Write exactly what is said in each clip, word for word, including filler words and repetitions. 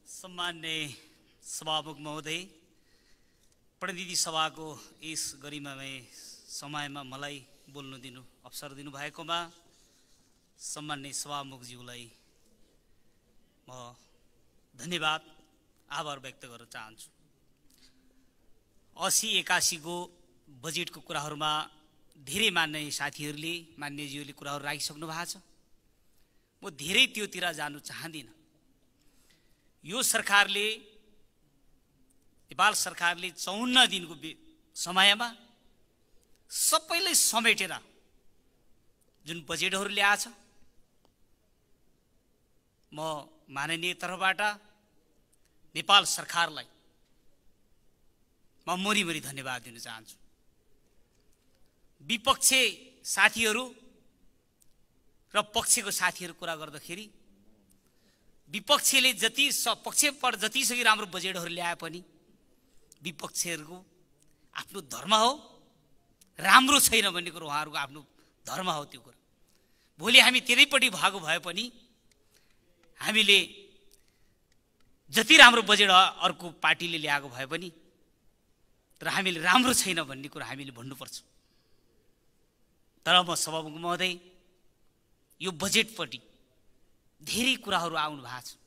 सम्मान्य सभामुख महोदय, प्रतिनिधि सभाको यस गरिमामय समयमा मलाई बोल्न दिनु अवसर दिनुभएकोमा सम्मान्य सभामुखज्यूलाई म धन्यवाद आभार व्यक्त गर्न चाहन्छु। अस्सी एकासी को बजेटको कुराहरूमा धेरै मान्य साथीहरूले मान्यज्यूले कुराहरू राखिसक्नु भएको छ। म धेरै त्योतिर जानु चाहदिनँ। यो सरकारले नेपाल सरकारले चौन्न दिनको समयमा सबैलाई समेटेर जुन बजेटहरू ल्याएछ, म माननीय तर्फबाट नेपाल सरकारलाई म मरिमरि धन्यवाद दिन चाहन्छु। विपक्षी साथीहरू र पक्षको साथीहरू कुरा गर्दाखेरि विपक्षले जति पक्षबाट जतिसक्दो राम्रो बजेटहरू ल्याए पनि विपक्षीहरूको आफ्नो धर्म हो, राम्रो छैन भन्ने कुरो उहाँहरूको आफ्नो धर्म हो। त्यो कुरा भोलि हामी त्यसैपट्टि भागो भए पनि हामीले जति राम्रो बजेट अर्को पार्टीले ल्याएको भए पनि तर हामीले राम्रो छैन भन्ने कुरा हामीले भन्नुपर्छ। तर म सभामुख महोदय, यो बजेटपट्टि धेरै कुराहरू आउनु भएको छ।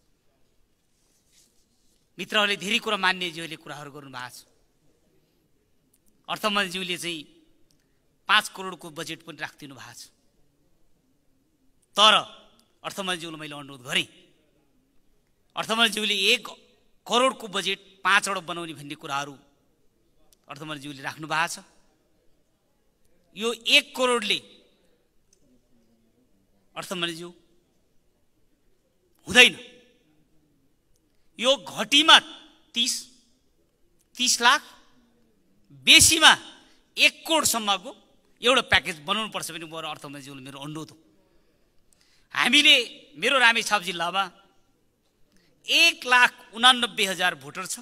मित्रहरूले धेरै कुरा मान्यज्यूले कुराहरू गर्नु भएको छ। अर्थमन्त्रीज्यूले चाहिँ पाँच करोडको बजेट पनि राखिदिनु भएको छ। तर अर्थमन्त्रीज्यूलाई मैले अनुरोध गरेँ, अर्थमन्त्रीज्यूले एक करोडको बजेट पाँचवटा बनाउने भन्ने कुराहरू अर्थमन्त्रीज्यूले राख्नु भएको छ। यो एक करोडले अर्थमन्त्रीज्यू हुँदैन। यो घटीमा तीस तीस लाख बेसीमा एक करोडसम्मको एउटा प्याकेज बनाउनु पर्छ भने मेरो अर्थमन्त्रीज्यूले मेरो अनुरोध हो। हामीले मेरो रामेछाप जिल्लामा एक लाख उनानब्बे हजार भोटर छ।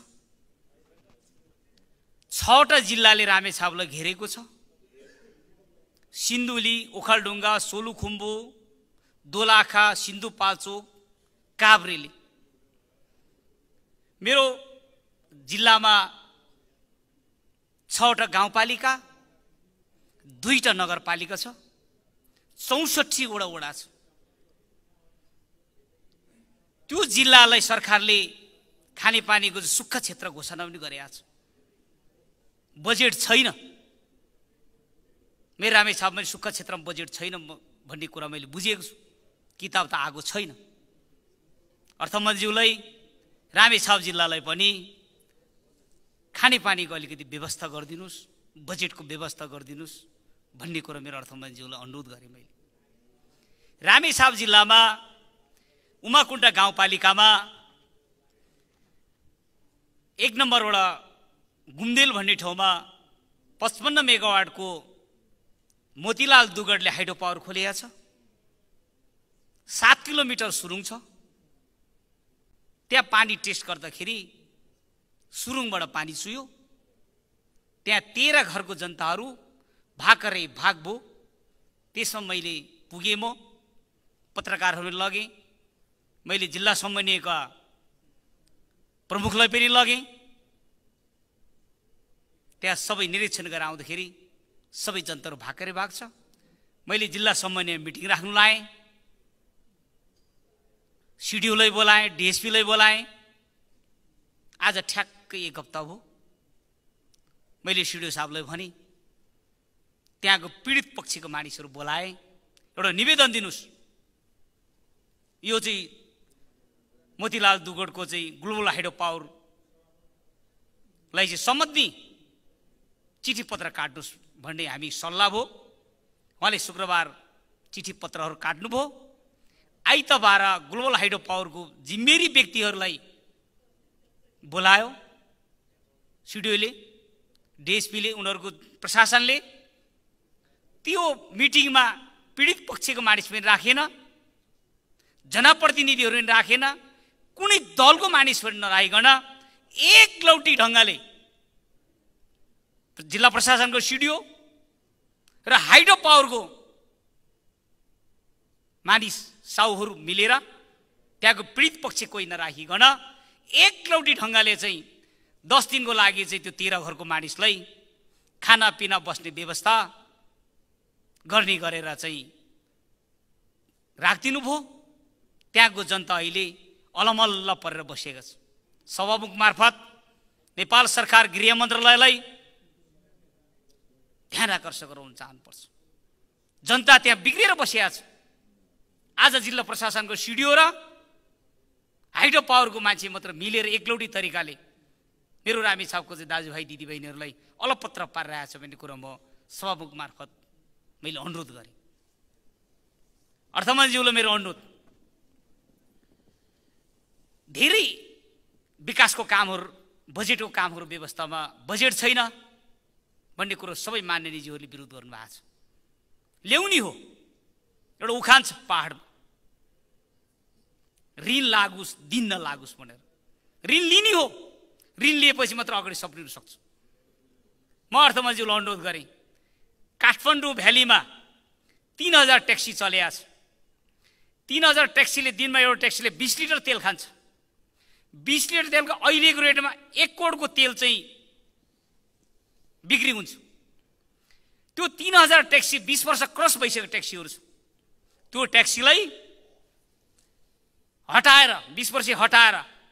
छवटा जिल्लाले रामेछापलाई घेरेको छ। सिन्धुली, ओखलढुङ्गा, सोलुखुम्बु, दोलाखा, सिन्धुपाल्चोक, काभ्रेले। मेरो जिल्लामा छवटा गाउँपालिका, दुईटा नगरपालिका छ, चौसठी वडा वडा छ। त्यो जिल्लालाई सरकारले खानेपानीको सुक्खा क्षेत्र घोषणा पनि गरेको छ। बजेट छैन। मेरो रामेछापमा सुक्खा क्षेत्रमा बजेट छैन भन्ने कुरा मैले बुझेको छु। किताब त आएको छैन। अर्थमन्त्रीज्यूलाई रामेछाप जिल्लालाई पनि खानेपानीको अलिकति व्यवस्था गरिदिनुहोस्, बजेटको व्यवस्था गरिदिनुहोस् भन्ने कुरा मेरो अर्थमन्त्रीज्यूलाई अनुरोध गरेँ मैले। रामेछाप जिल्लामा उमाकुण्टा गाउँपालिकामा एक नम्बरबाट गुम्देल भन्ने ठाउँमा पचपन्न मेगावाटको मोतीलाल दुगडले हाइड्रो पावर खोलेको छ। सात किलोमिटर सुरुङ छ। त्यहाँ पानी टेस्ट गर्दाखेरि सुरुङबाट पानी चुयो। त्यहाँ तेह्र घरको जनताहरू भाकरै भाग भयो। त्यसमा मैले पुगेँ, म पत्रकारहरू लगेँ, मैले जिल्ला समन्वयका प्रमुखलाई पनि लगेँ। त्यहाँ सबै निरीक्षण गरेर आउँदाखेरि सबै जनताहरू भाकरै भाग छ। मैले जिल्ला समन्वय मिटिङ राख्नु लाएँ, सिडिओलाई बोलाएँ, डिएसपीलाई बोलाएँ। आज ठ्याक्कै एक हप्ता भयो। मैले सिडिओ साहबलाई भने त्यहाँको पीडित पक्षको मानिसहरू बोलाएँ, एउटा निवेदन दिनुहोस्, यो चाहिँ मोतीलाल दुगडको चाहिँ ग्लोबल हाइड्रो पावरलाई चाहिँ सम्बन्धी चिठी पत्र काट्नुहोस् भन्ने हामी सल्लाह भयो। उहाँले शुक्रबार चिठी पत्रहरू काट्नुभयो। आइतबार ग्लोबल हाइड्रो पावरको जिम्मेवारी व्यक्तिहरूलाई बोलायो सिडिओले, डिएसपीले, उनीहरूको प्रशासनले। त्यो मिटिङमा पीडित पक्षको मानिस पनि राखेन, जनप्रतिनिधिहरू पनि राखेन, कुनै दलको मानिस पनि नराखिकन एकलौटी ढङ्गले जिल्ला प्रशासनको सिडिओ र हाइड्रो पावरको मानिस साउहरू मिलेर त्यहाँको पीडित पक्ष कोही नराखिकन एकलौटी ढङ्गले चाहिँ दस दिनको लागि चाहिँ त्यो तेह्र घरको मानिसलाई खानापिना बस्ने व्यवस्था गर्ने गरेर चाहिँ राखिदिनु भयो। त्यहाँको जनता अहिले अलमल्ल परेर बसेको छ। सभामुख मार्फत नेपाल सरकार गृह मन्त्रालयलाई ध्यान आकर्षण गराउन चाहनुपर्छ। जनता त्यहाँ बिग्रेर बसिया छ। आज जिल्ला प्रशासनको सिडिओ र हाइड्रो पावरको मान्छे मात्र मिलेर एकलौटी तरिकाले मेरो रामेछापको चाहिँ दाजुभाइ दिदीबहिनीहरूलाई अलपत्र पारिरहेको छ भन्ने कुरो म सभामुख मार्फत मैले अनुरोध गरेँ। अर्थमन्त्रीज्यूलाई मेरो अनुरोध, धेरै विकासको कामहरू बजेटको कामहरू व्यवस्थामा बजेट छैन भन्ने कुरो सबै माननीयज्यूहरूले विरोध गर्नुभएको छ। ल्याउने हो, एउटा उखान छ पहाडमा, ऋण लागोस् दिन नलागोस् भनेर। ऋण लिने हो, ऋण लिएपछि मात्र अगाडि सप्रिनु सक्छ। म अर्थमन्त्रीज्यूलाई अनुरोध गरेँ, काठमाडौँ भ्यालीमा तीन हजार ट्याक्सी चलेको छ। तीन हजार ट्याक्सीले दिनमा एउटा ट्याक्सीले बिस लिटर तेल खान्छ। बिस लिटर तेलको अहिलेको रेटमा एक करोडको तेल चाहिँ बिक्री हुन्छ। त्यो तीन हजार ट्याक्सी बिस वर्ष क्रस भइसकेको ट्याक्सीहरू छ। त्यो ट्याक्सीलाई हटाएर बिस वर्ष हटाएर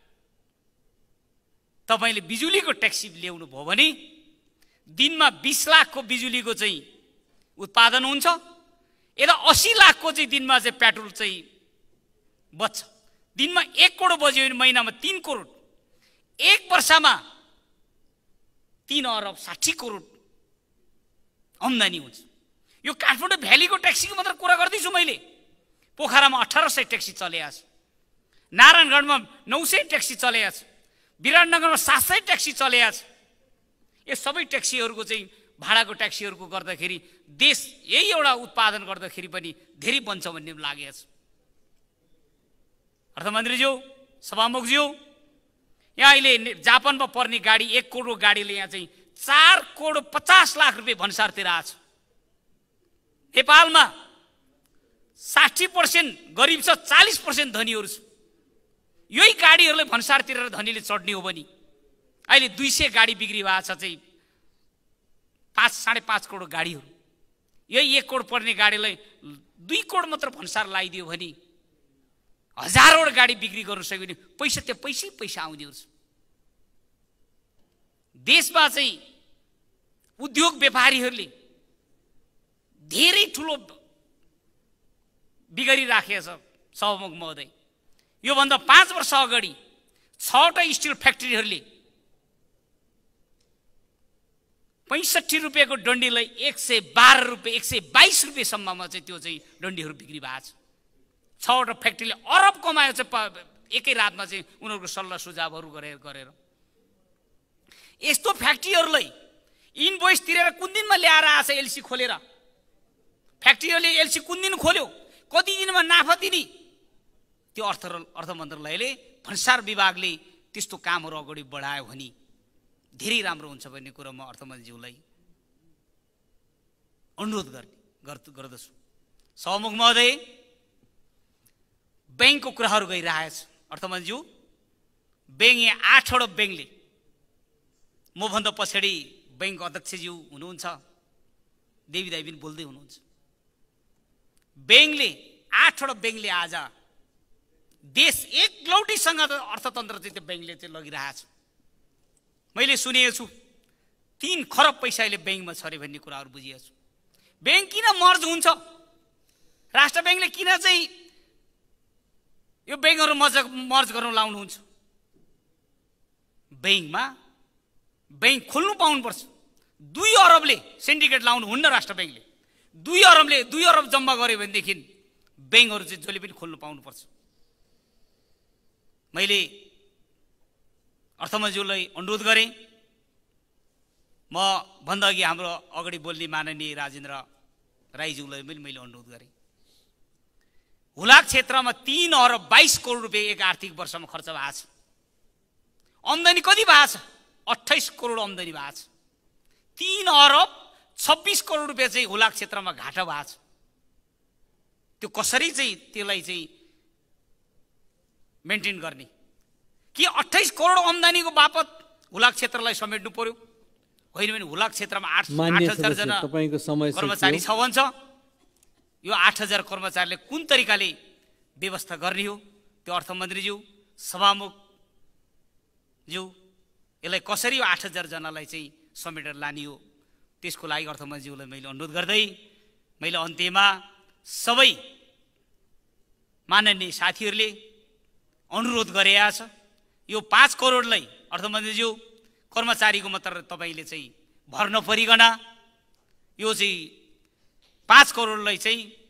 तपाईँले बिजुलीको ट्याक्सी ल्याउनु भयो भने दिनमा बिस लाखको बिजुलीको चाहिँ उत्पादन हुन्छ। यता अस्सी लाखको चाहिँ दिनमा चाहिँ पेट्रोल चाहिँ बच्छ। दिनमा एक करोड बज्यो भने महिनामा तीन करोड, एक वर्षमा तीन अरब साठी करोड आम्दानी हुन्छ। यो काठमाडौँ भ्यालीको ट्याक्सीको मात्र कुरा गर्दैछु मैले। पोखरामा अठार सय ट्याक्सी चलेको छ, नारायणगढमा नौ सय ट्याक्सी चलेको छ, विराटनगरमा सात सय ट्याक्सी चलेको छ। यो सबै ट्याक्सीहरूको चाहिँ भाडाको ट्याक्सीहरूको गर्दाखेरि देश यही एउटा उत्पादन गर्दाखेरि पनि धेरै बन्छ भन्ने लागेको छ। अर्थमन्त्रीज्यू, सभामुखज्यू, यहाँ अहिले जापानमा पर्ने गाडी एक करोडको गाडीले यहाँ चाहिँ चार करोड पचास लाख रुपियाँ भन्सार तिरेको छ। नेपालमा साठी पर्सेन्ट गरिब छ, चालिस पर्सेन्ट धनीहरू छ। यही गाडीहरूलाई भन्सार तिरेर धनीले चढ्ने हो भने अहिले दुई सय गाडी बिक्री भएको छ चाहिँ पाँच साढे पाँच करोड गाडीहरू। यही एक करोड पर्ने गाडीलाई दुई करोड मात्र भन्सार लगाइदियो भने हजारवटा गाडी बिक्री गर्न सक्यो भने पैसा त्यो पैसै पैसा आउँदै छ। देशमा चाहिँ उद्योग व्यापारीहरूले धेरै ठुलो बिगरिराखेको छ। सभामुख महोदय, योभन्दा पाँच वर्ष अगाडि छवटा स्टिल फ्याक्ट्रीहरूले पैँसठी रुपियाँको डन्डीलाई एक सय बाह्र रुपियाँ एक सय बाइस रुपियाँसम्ममा चाहिँ त्यो चाहिँ डन्डीहरू बिक्री भएको छ। छवटा फ्याक्ट्रीले अरब कमायो चाहिँ एकै रातमा चाहिँ उनीहरूको सल्लाह सुझावहरू गरेर गरेर यस्तो फ्याक्ट्रीहरूलाई इन्भोइस तिरेर कुन दिनमा ल्याएर आएछ एलसी खोलेर। फ्याक्ट्रीहरूले एलसी कुन दिन खोल्यो, कति दिनमा नाफा दिने, त्यो अर्थ अर्थ मन्त्रालयले भन्सार विभागले त्यस्तो कामहरू अगाडि बढायो भने धेरै राम्रो हुन्छ भन्ने कुरो म अर्थमन्त्रीज्यूलाई अनुरोध गर्ने गर्दछु। सभामुख महोदय, ब्याङ्कको कुराहरू गइरहेछ। अर्थमन्त्रीज्यू, ब्याङ्क यहाँ आठवटा ब्याङ्कले, मभन्दा पछाडि ब्याङ्क अध्यक्षज्यू हुनुहुन्छ, देवी दाई पनि बोल्दै हुनुहुन्छ, ब्याङ्कले आठवटा ब्याङ्कले आज देश एकलौटीसँग अर्थतन्त्र चाहिँ त्यो ब्याङ्कले चाहिँ लगिरहेछ। मैले सुनेको छु तीन खरब पैसा अहिले ब्याङ्कमा छरे भन्ने कुराहरू बुझिएको छु। ब्याङ्क किन मर्ज हुन्छ, राष्ट्र ब्याङ्कले किन चाहिँ यो ब्याङ्कहरू मर्ज मर्ज गर्न लाउनुहुन्छ? ब्याङ्कमा ब्याङ्क खोल्नु पाउनुपर्छ। दुई अरबले सिन्डिकेट लाउनु हुन्न। राष्ट्र ब्याङ्कले दुई अरबले दुई अरब जम्मा गर्यो भनेदेखि ब्याङ्कहरू चाहिँ जसले पनि खोल्नु पाउनुपर्छ। मैले अर्थमन्त्रीज्यूलाई अनुरोध गरेँ, म भन्दा अघि हाम्रो अगाडि बोल्ने माननीय राजेन्द्र राईज्यूलाई पनि मैले अनुरोध गरेँ। हुलाक क्षेत्रमा तीन अरब बाइस करोड रुपियाँ एक आर्थिक वर्षमा खर्च भएको छ। आम्दानी कति भएको छ? अट्ठाइस करोड आम्दानी भएको छ। तीन अरब छब्बिस करोड रुपियाँ चाहिँ हुलाक क्षेत्रमा घाटा भएको छ। त्यो कसरी चाहिँ त्यसलाई चाहिँ मेन्टेन गर्ने कि अट्ठाइस करोड आम्दानीको बापत हुलाक क्षेत्रलाई समेट्नु पर्यो, होइन भने हुलाक क्षेत्रमा आठ आठ हजार जना तपाईको समय कर्मचारी छ भन्छ। यो आठ हजार कर्मचारीले कुन तरिकाले व्यवस्था गर्ने हो, त्यो अर्थमन्त्रीज्यू सभामुखज्यू यसलाई कसरी यो आठ हजार जनालाई चाहिँ समेटेर लाने हो, त्यसको लागि अर्थमन्त्रीज्यूलाई मैले अनुरोध गर्दै मैले अन्त्यमा सबै माननीय साथीहरूले अनुरोध गरेका छ, यो पाँच करोडलाई अर्थमन्त्रीज्यू कर्मचारीको मात्र तपाईँले चाहिँ भर्न परिकन यो चाहिँ पाँच करोडलाई चाहिँ